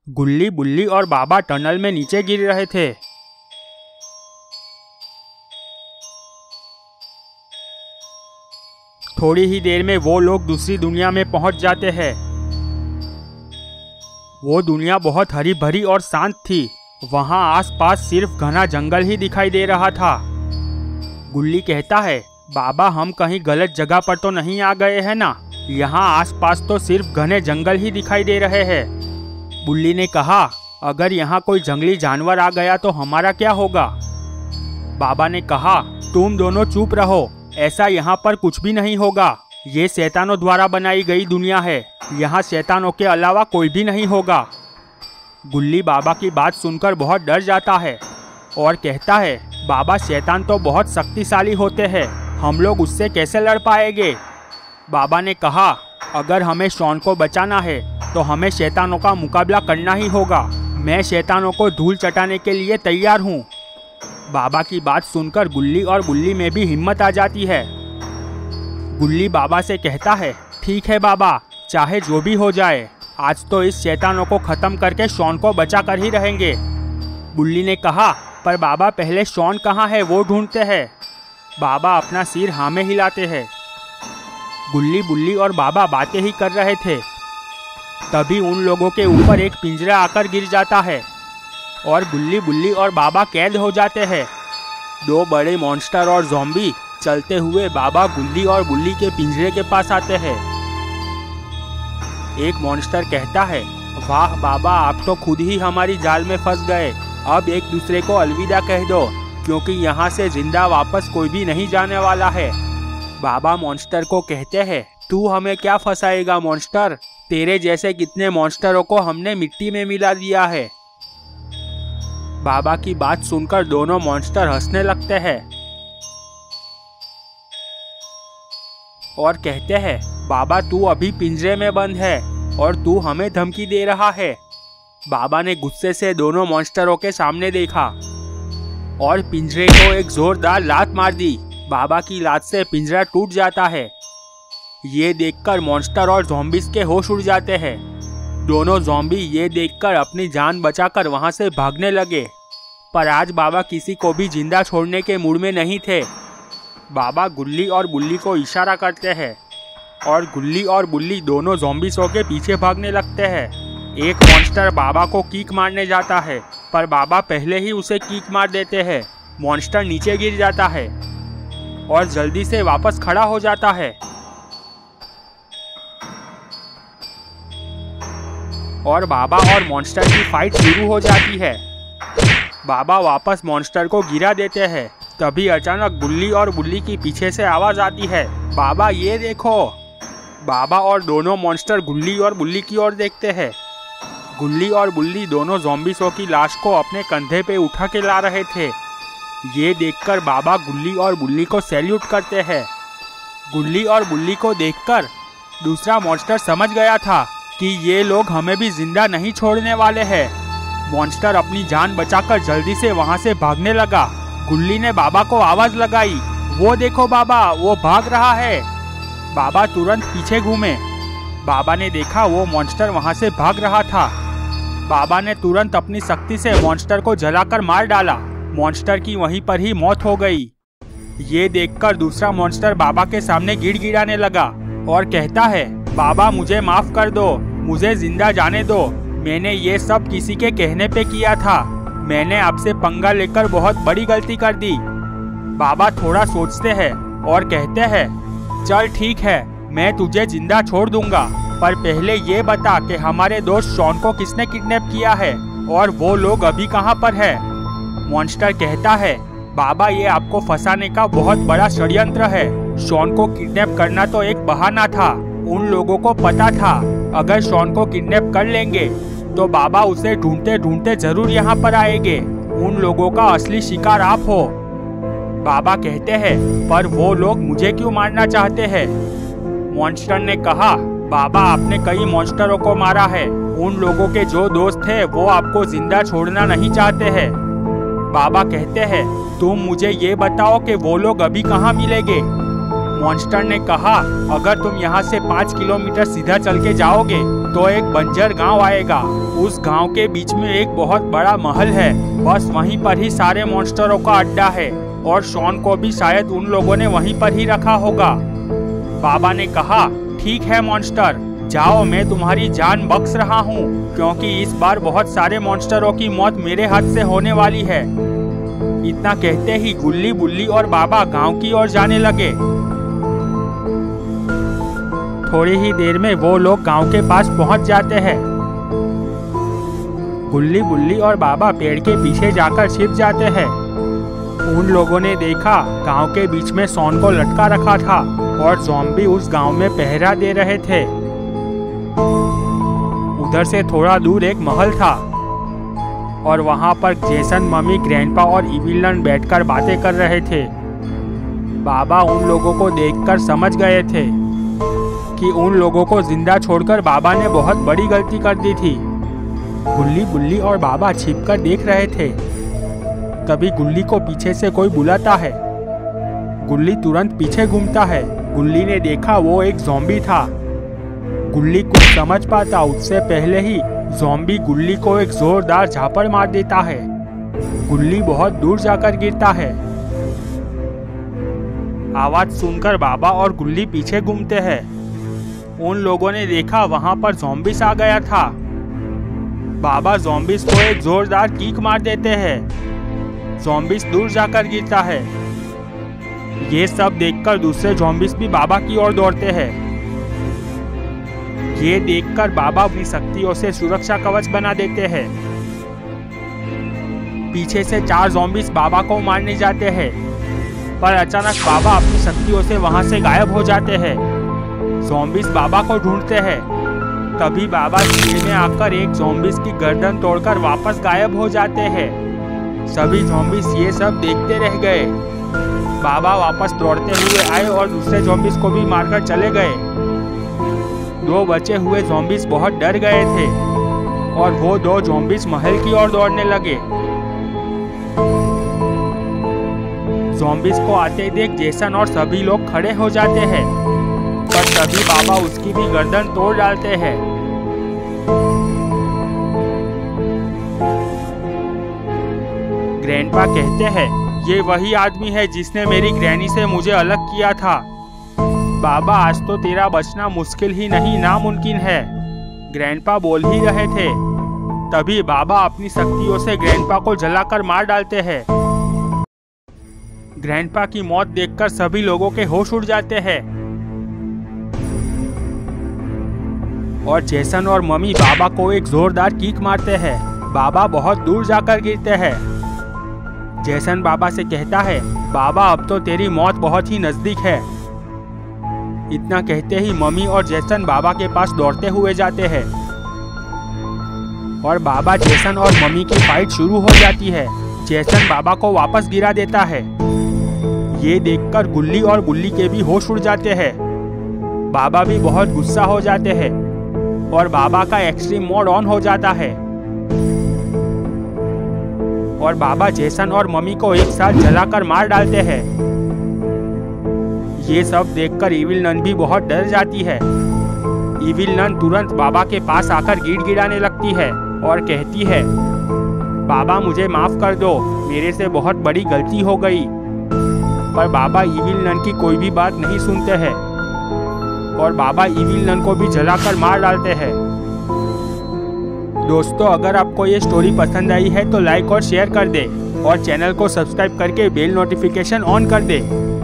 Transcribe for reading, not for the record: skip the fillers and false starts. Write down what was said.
गुल्ली, बुल्ली और बाबा टनल में नीचे गिर रहे थे। थोड़ी ही देर में वो लोग दूसरी दुनिया में पहुंच जाते हैं। वो दुनिया बहुत हरी भरी और शांत थी। वहां आसपास सिर्फ घना जंगल ही दिखाई दे रहा था। गुल्ली कहता है, बाबा हम कहीं गलत जगह पर तो नहीं आ गए हैं ना? यहाँ आसपास तो सिर्फ घने जंगल ही दिखाई दे रहे हैं। बुल्ली ने कहा, अगर यहाँ कोई जंगली जानवर आ गया तो हमारा क्या होगा? बाबा ने कहा, तुम दोनों चुप रहो, ऐसा यहाँ पर कुछ भी नहीं होगा। ये शैतानों द्वारा बनाई गई दुनिया है। यहाँ शैतानों के अलावा कोई भी नहीं होगा। गुल्ली बाबा की बात सुनकर बहुत डर जाता है और कहता है, बाबा शैतान तो बहुत शक्तिशाली होते हैं, हम लोग उससे कैसे लड़ पाएंगे? बाबा ने कहा, अगर हमें शॉन को बचाना है तो हमें शैतानों का मुकाबला करना ही होगा। मैं शैतानों को धूल चटाने के लिए तैयार हूँ। बाबा की बात सुनकर गुल्ली और बुल्ली में भी हिम्मत आ जाती है। गुल्ली बाबा से कहता है, ठीक है बाबा, चाहे जो भी हो जाए, आज तो इस शैतानों को ख़त्म करके शॉन को बचा कर ही रहेंगे। बुल्ली ने कहा, पर बाबा पहले शॉन कहाँ है वो ढूंढते हैं। बाबा अपना सिर हाँ में हिलाते हैं। गुल्ली, बुल्ली और बाबा बातें ही कर रहे थे। तभी उन लोगों के ऊपर एक पिंजरा आकर गिर जाता है और गुल्ली, बुल्ली और बाबा कैद हो जाते हैं। दो बड़े मॉन्स्टर और ज़ॉम्बी चलते हुए बाबा, गुल्ली और बुल्ली के पिंजरे के पास आते हैं। एक मॉन्स्टर कहता है, वाह बाबा, आप तो खुद ही हमारी जाल में फंस गए। अब एक दूसरे को अलविदा कह दो, क्योंकि यहाँ से जिंदा वापस कोई भी नहीं जाने वाला है। बाबा मॉन्स्टर को कहते हैं, तू हमें क्या फंसाएगा मॉन्स्टर? तेरे जैसे कितने मॉन्स्टरों को हमने मिट्टी में मिला दिया है। बाबा की बात सुनकर दोनों मॉन्स्टर हंसने लगते हैं और कहते हैं, बाबा तू अभी पिंजरे में बंद है और तू हमें धमकी दे रहा है। बाबा ने गुस्से से दोनों मॉन्स्टरों के सामने देखा और पिंजरे को एक जोरदार लात मार दी। बाबा की लात से पिंजरा टूट जाता है। ये देखकर मॉन्स्टर और ज़ॉम्बीज़ के होश उड़ जाते हैं। दोनों ज़ॉम्बी ये देखकर अपनी जान बचाकर वहां से भागने लगे, पर आज बाबा किसी को भी जिंदा छोड़ने के मूड में नहीं थे। बाबा गुल्ली और बुल्ली को इशारा करते हैं और गुल्ली और बुल्ली दोनों ज़ॉम्बीज़ों के पीछे भागने लगते हैं। एक मॉन्स्टर बाबा को किक मारने जाता है, पर बाबा पहले ही उसे किक मार देते हैं। मॉन्स्टर नीचे गिर जाता है और जल्दी से वापस खड़ा हो जाता है और बाबा और मॉन्स्टर की फाइट शुरू हो जाती है। बाबा वापस मॉन्स्टर को गिरा देते हैं। तभी अचानक गुल्ली और बुल्ली की पीछे से आवाज आती है, बाबा ये देखो। बाबा और दोनों मॉन्स्टर गुल्ली और बुल्ली की ओर देखते हैं। गुल्ली और बुल्ली दोनों ज़ॉम्बीज़ों की लाश को अपने कंधे पे उठा के ला रहे थे। ये देखकर बाबा गुल्ली और बुल्ली को सैल्यूट करते हैं। गुल्ली और बुल्ली को देखकर दूसरा मॉन्स्टर समझ गया था कि ये लोग हमें भी जिंदा नहीं छोड़ने वाले हैं। मॉन्स्टर अपनी जान बचाकर जल्दी से वहां से भागने लगा। गुल्ली ने बाबा को आवाज लगाई, वो देखो बाबा, वो भाग रहा है। बाबा तुरंत पीछे घूमे। बाबा ने देखा वो मॉन्स्टर वहां से भाग रहा था। बाबा ने तुरंत अपनी शक्ति से मॉन्स्टर को जलाकर मार डाला। मॉन्स्टर की वहीं पर ही मौत हो गई। ये देखकर दूसरा मॉन्स्टर बाबा के सामने गिड़गिड़ाने लगा और कहता है, बाबा मुझे माफ कर दो, मुझे जिंदा जाने दो। मैंने ये सब किसी के कहने पे किया था। मैंने आपसे पंगा लेकर बहुत बड़ी गलती कर दी। बाबा थोड़ा सोचते हैं और कहते हैं, चल ठीक है, मैं तुझे जिंदा छोड़ दूंगा, पर पहले ये बता कि हमारे दोस्त शॉन को किसने किडनैप किया है और वो लोग अभी कहाँ पर है। मॉन्स्टर कहता है, बाबा ये आपको फंसाने का बहुत बड़ा षड्यंत्र है। शॉन को किडनैप करना तो एक बहाना था। उन लोगों को पता था अगर शॉन को किडनैप कर लेंगे तो बाबा उसे ढूंढते ढूंढते जरूर यहाँ पर आएंगे। उन लोगों का असली शिकार आप हो। बाबा कहते हैं, पर वो लोग मुझे क्यों मारना चाहते हैं? मॉन्स्टर ने कहा, बाबा आपने कई मॉन्स्टरों को मारा है। उन लोगों के जो दोस्त हैं वो आपको जिंदा छोड़ना नहीं चाहते हैं। बाबा कहते हैं, तुम मुझे ये बताओ कि वो लोग अभी कहाँ मिलेंगे। मॉन्स्टर ने कहा, अगर तुम यहाँ से 5 किलोमीटर सीधा चल के जाओगे तो एक बंजर गांव आएगा। उस गांव के बीच में एक बहुत बड़ा महल है। बस वहीं पर ही सारे मॉन्स्टरों का अड्डा है और शॉन को भी शायद उन लोगों ने वहीं पर ही रखा होगा। बाबा ने कहा, ठीक है मॉन्स्टर, जाओ, मैं तुम्हारी जान बख्श रहा हूँ, क्योंकि इस बार बहुत सारे मॉन्स्टरों की मौत मेरे हाथ से होने वाली है। इतना कहते ही गुल्ली, बुल्ली और बाबा गांव की ओर जाने लगे। थोड़ी ही देर में वो लोग गांव के पास पहुंच जाते हैं। गुल्ली, बुल्ली और बाबा पेड़ के पीछे जाकर छिप जाते हैं। उन लोगों ने देखा गांव के बीच में शॉन को लटका रखा था और ज़ॉम्बी उस गांव में पहरा दे रहे थे। उधर से थोड़ा दूर एक महल था और वहां पर जेसन, मम्मी, ग्रैंडपा और इविलन बैठकर बातें कर रहे थे। बाबा उन लोगों को देखकर समझ गए थे कि उन लोगों को जिंदा छोड़कर बाबा ने बहुत बड़ी गलती कर दी थी। गुल्ली, बुल्ली और बाबा छिपकर देख रहे थे। तभी गुल्ली को पीछे से कोई बुलाता है। गुल्ली तुरंत पीछे घूमता है। गुल्ली ने देखा वो एक ज़ॉम्बी था। गुल्ली कुछ समझ पाता उससे पहले ही ज़ॉम्बी गुल्ली को एक जोरदार झापड़ मार देता है। गुल्ली बहुत दूर जाकर गिरता है। आवाज सुनकर बाबा और गुल्ली पीछे घूमते हैं। उन लोगों ने देखा वहां पर ज़ॉम्बिस आ गया था। बाबा ज़ॉम्बिस को एक जोरदार किक मार देते हैं। ज़ॉम्बिस दूर जाकर गिरता है। ये सब देखकर दूसरे ज़ॉम्बिस भी बाबा की ओर दौड़ते हैं। ये देखकर बाबा अपनी शक्तियों से सुरक्षा कवच बना देते हैं। पीछे से 4 ज़ॉम्बिस बाबा को मारने जाते हैं, पर अचानक बाबा अपनी शक्तियों से वहां से गायब हो जाते हैं। ज़ॉम्बिस बाबा को ढूंढते हैं। तभी बाबा भीड़ में आकर एक ज़ॉम्बिस की गर्दन तोड़कर वापस गायब हो जाते हैं। सभी ज़ॉम्बिस ये सब देखते रह गए। बाबा वापस दौड़ते हुए आए और दूसरे ज़ॉम्बिस को भी मारकर चले गए। 2 बचे हुए ज़ॉम्बिस बहुत डर गए थे और वो 2 ज़ॉम्बिस महल की ओर दौड़ने लगे। ज़ॉम्बिस को आते देख जेसन और सभी लोग खड़े हो जाते हैं, पर तभी बाबा उसकी भी गर्दन तोड़ डालते हैं। ग्रैंडपा कहते हैं, ये वही आदमी है जिसने मेरी ग्रैनी से मुझे अलग किया था। बाबा, आज तो तेरा बचना मुश्किल ही नहीं नामुमकिन है। ग्रैंडपा बोल ही रहे थे। तभी बाबा अपनी शक्तियों से ग्रैंडपा को जलाकर मार डालते हैं। ग्रैंडपा की मौत देखकर सभी लोगों के होश उड़ जाते हैं और जेसन और मम्मी बाबा को एक जोरदार किक मारते हैं। बाबा बहुत दूर जाकर गिरते हैं। जेसन बाबा से कहता है, बाबा अब तो तेरी मौत बहुत ही नजदीक है। इतना कहते ही मम्मी और जेसन बाबा के पास दौड़ते हुए जाते हैं और बाबा, जेसन और मम्मी की फाइट शुरू हो जाती है। जेसन बाबा को वापस गिरा देता है। ये देखकर गुल्ली और बुल्ली के भी होश उड़ जाते हैं। बाबा भी बहुत गुस्सा हो जाते हैं और बाबा का एक्सट्रीम मोड ऑन हो जाता है और बाबा जेसन और मम्मी को एक साथ जलाकर मार डालते हैं। ये सब देखकर इविल नन भी बहुत डर जाती है। इविल नन तुरंत बाबा के पास आकर गिड़गिड़ाने लगती है और कहती है, बाबा मुझे माफ कर दो, मेरे से बहुत बड़ी गलती हो गई। पर बाबा इविल नन की कोई भी बात नहीं सुनते हैं और बाबा इविल नन को भी जलाकर मार डालते हैं। दोस्तों, अगर आपको ये स्टोरी पसंद आई है तो लाइक और शेयर कर दे और चैनल को सब्सक्राइब करके बेल नोटिफिकेशन ऑन कर दे।